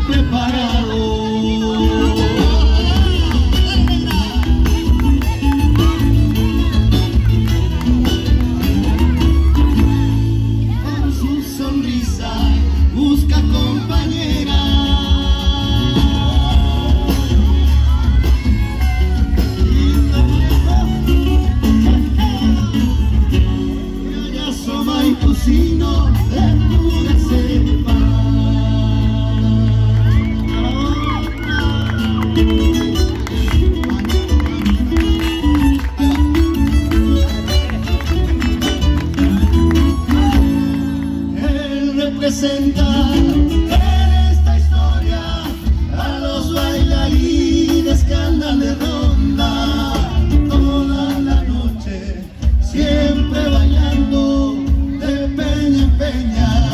preparado. En su sonrisa busca compañera. Y asoma y cocino de pura cepa. Él representa en esta historia a los bailarines que andan de ronda toda la noche, siempre bailando de peña en peña.